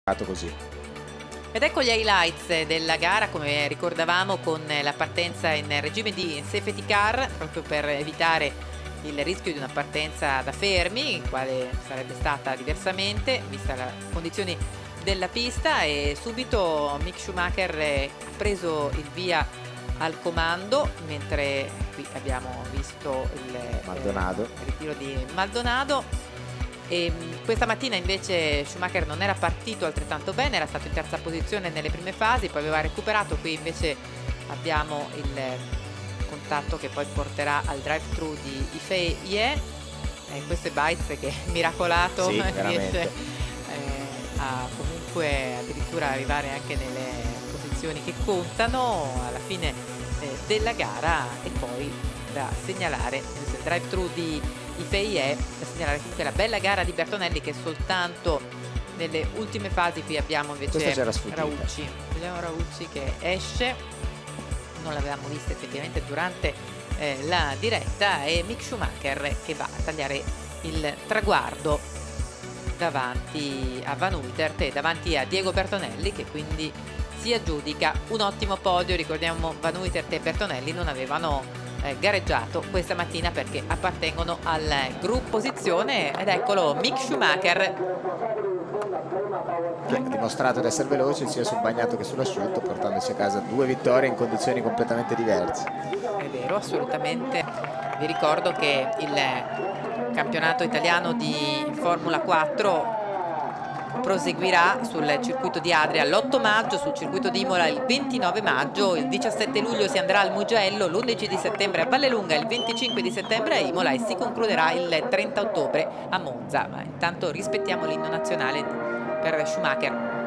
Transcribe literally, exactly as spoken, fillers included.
Così. Ed ecco gli highlights della gara, come ricordavamo, con la partenza in regime di safety car, proprio per evitare il rischio di una partenza da fermi, quale sarebbe stata diversamente vista le condizioni della pista, e subito Mick Schumacher ha preso il via al comando, mentre qui abbiamo visto il Maldonado. eh, ritiro di Maldonado. E questa mattina invece Schumacher non era partito altrettanto bene, era stato in terza posizione nelle prime fasi, poi aveva recuperato. Qui invece abbiamo il contatto che poi porterà al drive-thru di Yifei. E questo è Baez che miracolato sì, riesce eh, a comunque addirittura arrivare anche nelle posizioni che contano alla fine eh, della gara. E poi da segnalare il drive-thru di Yifei, da segnalare comunque la bella gara di Bertonelli, che soltanto nelle ultime fasi. Qui abbiamo invece Raucci, vediamo Raucci che esce, non l'avevamo vista effettivamente durante eh, la diretta, e Mick Schumacher che va a tagliare il traguardo davanti a Van Uytert e davanti a Diego Bertonelli, che quindi si aggiudica un ottimo podio. Ricordiamo, Van Uytert e Bertonelli non avevano gareggiato questa mattina perché appartengono al gruppo posizione. Ed eccolo Mick Schumacher che ha dimostrato di essere veloce sia sul bagnato che sull'asciutto, portandosi a casa due vittorie in condizioni completamente diverse. È vero, assolutamente. Vi ricordo che il campionato italiano di Formula quattro proseguirà sul circuito di Adria l'otto maggio, sul circuito di Imola il ventinove maggio, il diciassette luglio si andrà al Mugello, l'undici di settembre a Vallelunga, il venticinque di settembre a Imola e si concluderà il trenta ottobre a Monza. Ma intanto rispettiamo l'inno nazionale per Schumacher.